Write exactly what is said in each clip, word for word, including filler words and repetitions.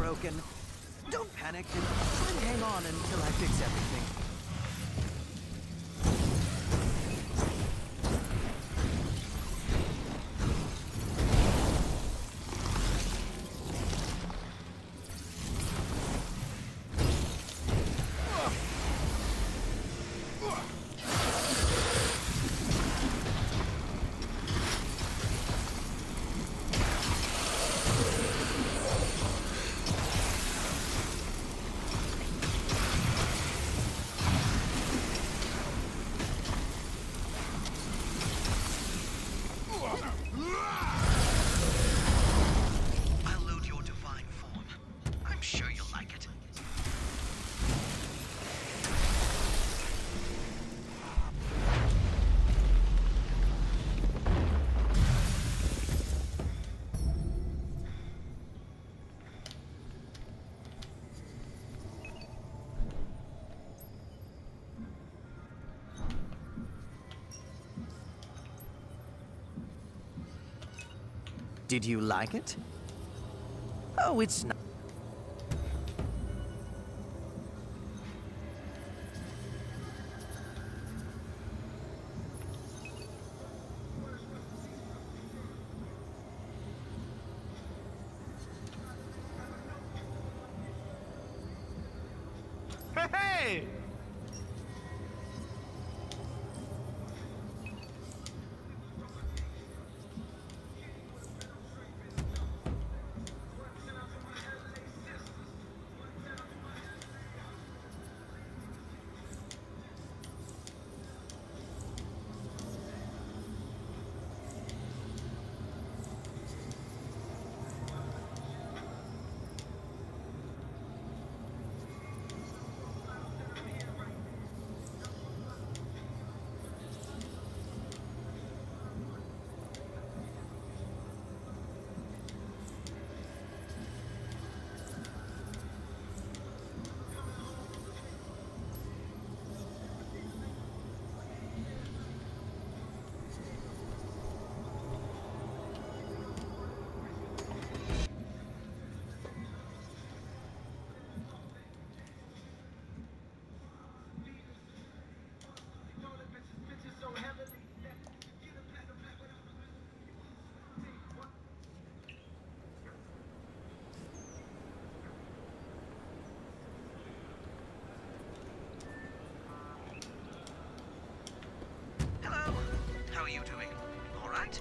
broken. Don't panic and try and hang on until I fix everything. I'll load your divine form. I'm sure you'll like it. Did you like it? Oh, it's not. Hey! Hello. How are you doing? All right?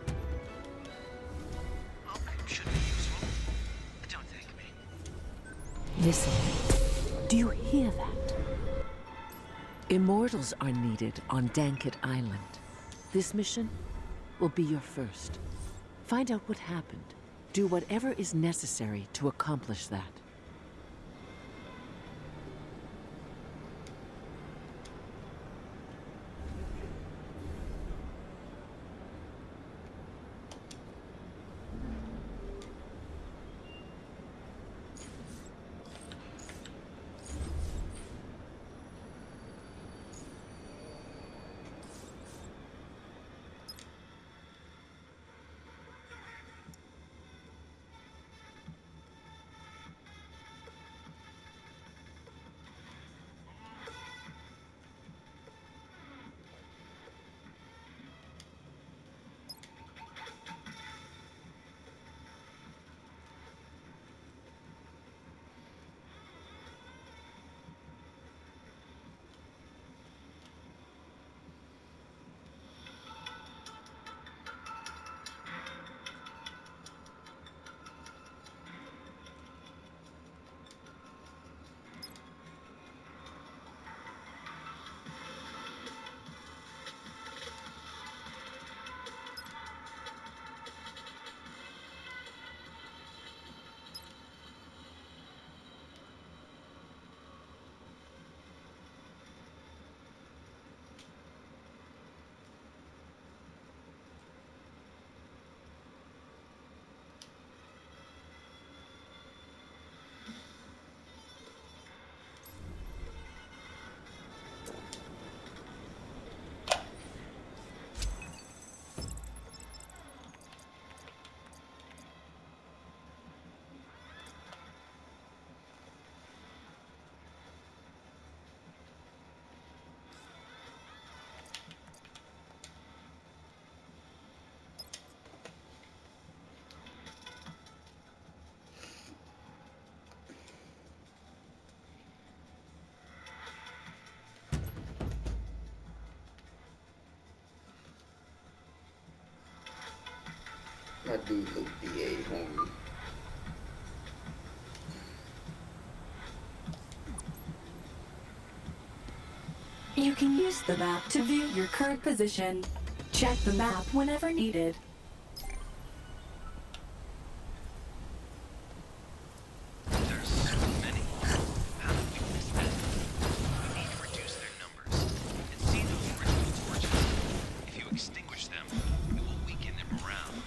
Look, should be useful. Don't thank me. Listen. Do you hear that? Immortals are needed on Danket Island. This mission will be your first. Find out what happened. Do whatever is necessary to accomplish that. I do look B A, homie. You can use the map to view your current position. Check the map whenever needed. There's so many. How did we miss them? We need to reduce their numbers and see those original torches. If you extinguish them, it will weaken their morale.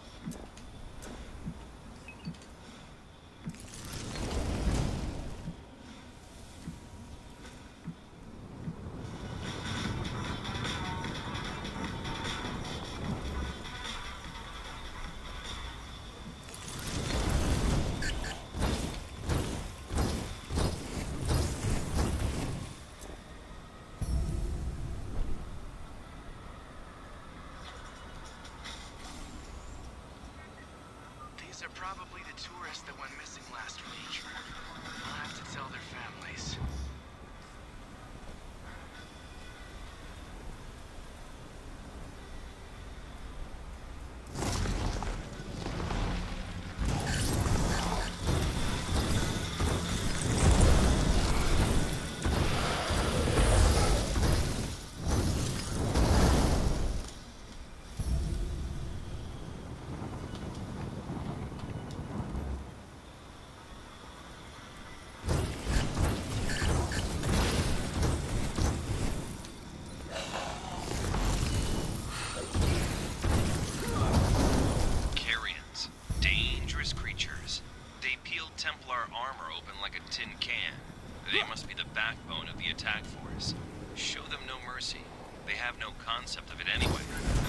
These are probably the tourists that went missing last week. I'll have to tell their families. Templar armor open like a tin can. They must be the backbone of the attack force. Show them no mercy. They have no concept of it anyway.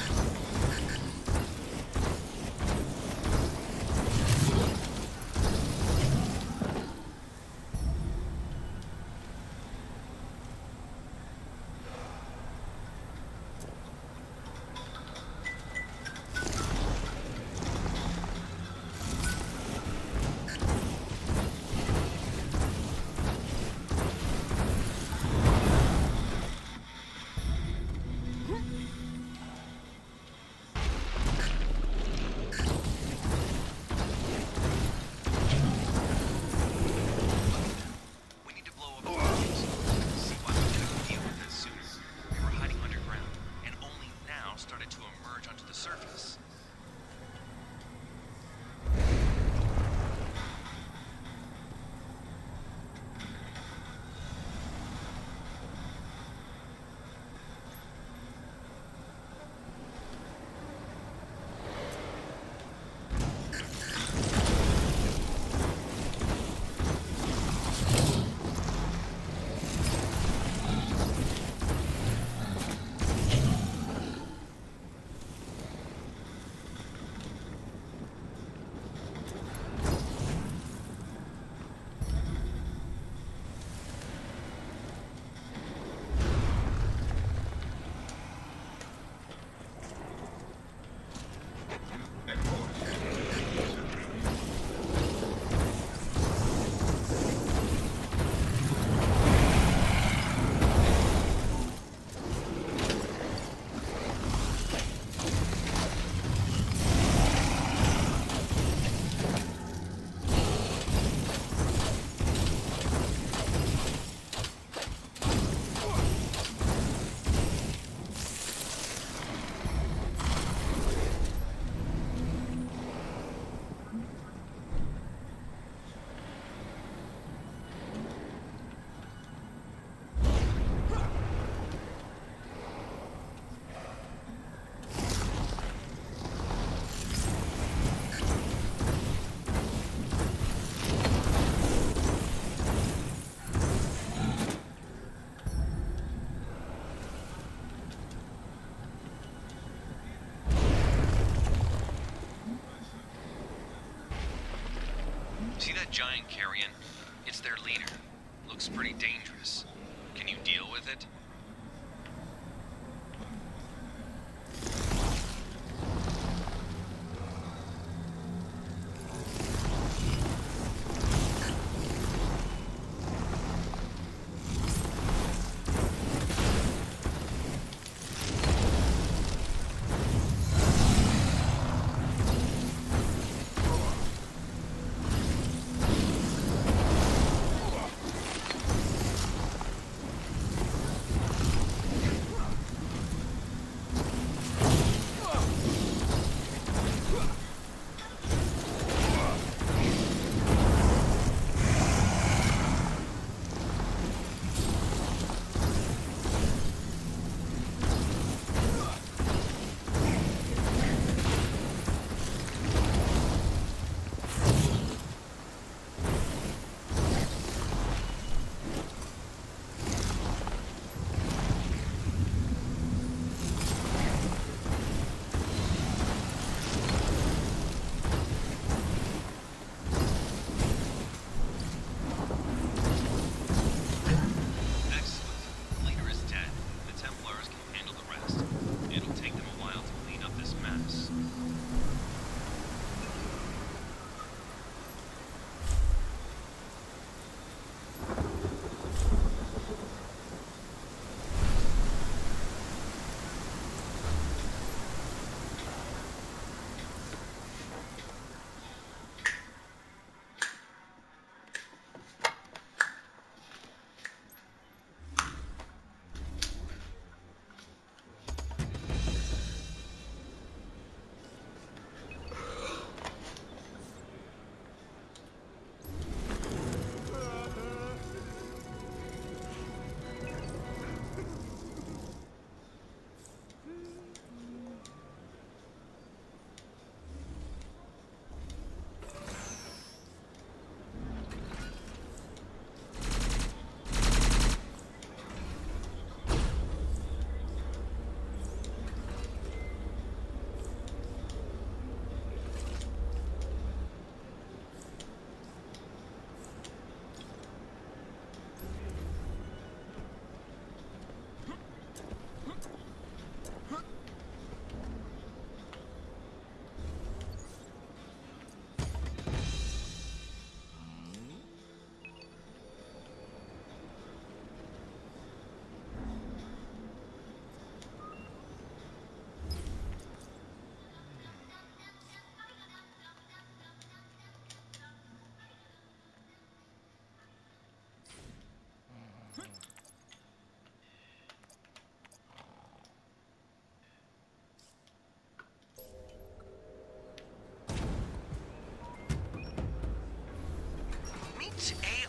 See that giant carrion? It's their leader. Looks pretty dangerous. Can you deal with it?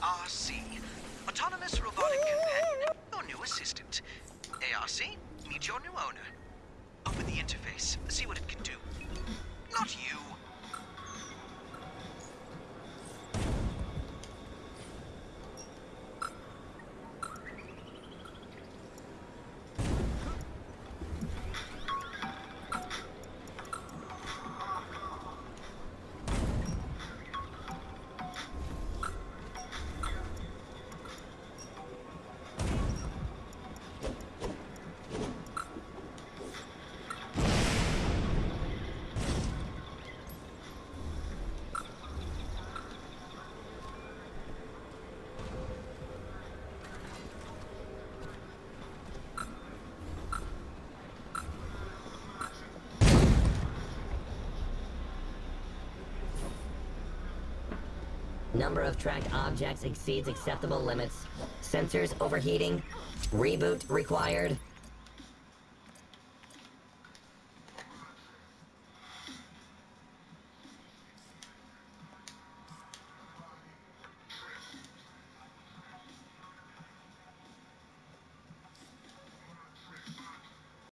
R C, Autonomous Robotic Companion, your new assistant. A R C, meet your new owner. Open the interface, see what it can do. Not you. Number of tracked objects exceeds acceptable limits. Sensors overheating. Reboot required.